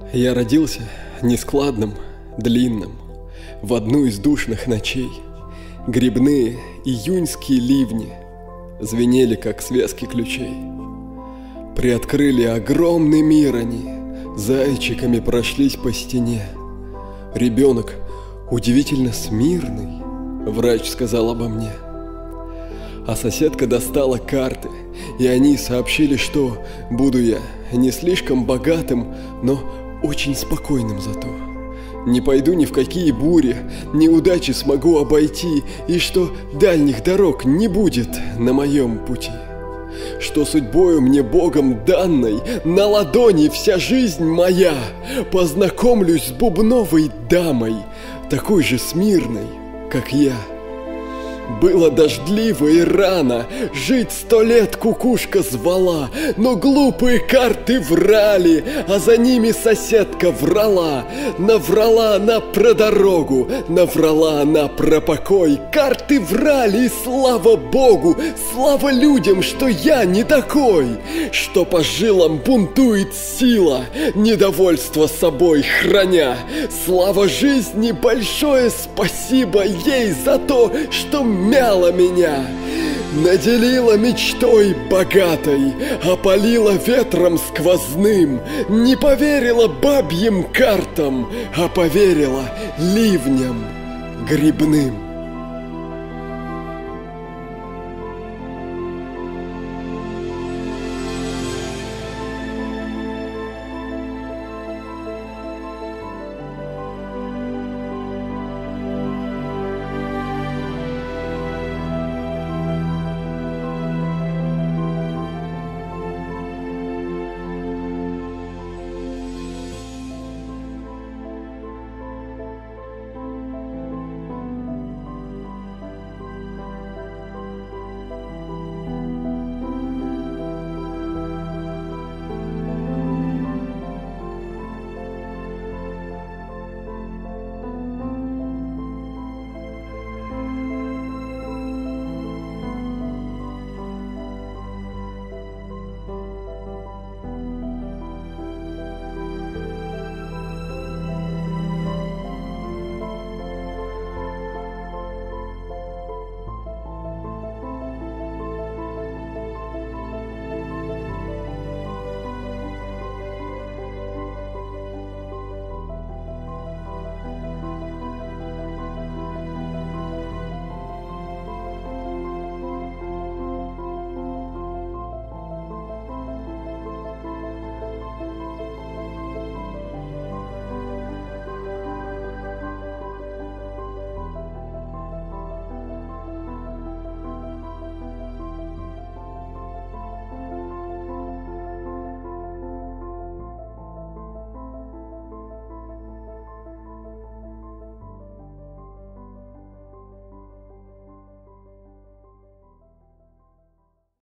Я родился нескладным, длинным, в одну из душных ночей. Грибные июньские ливни звенели, как связки ключей. Приоткрыли огромный мир они, зайчиками прошлись по стене. Ребенок удивительно смирный, врач сказал обо мне. А соседка достала карты, и они сообщили, что буду я не слишком богатым, но очень спокойным зато. Не пойду ни в какие бури, неудачи смогу обойти, и что дальних дорог не будет на моем пути. Что судьбою мне Богом данной на ладони вся жизнь моя. Познакомлюсь с бубновой дамой, такой же смирной, как я. Было дождливо и рано, жить 100 лет кукушка звала, но глупые карты врали, а за ними соседка врала. Наврала она про дорогу, наврала она про покой. Карты врали, и слава Богу, слава людям, что я не такой. Что по жилам бунтует сила, недовольство собой храня. Слава жизни, большое спасибо ей за то, что мяла меня, наделила мечтой богатой, опалила ветром сквозным, не поверила бабьим картам, а поверила ливням грибным.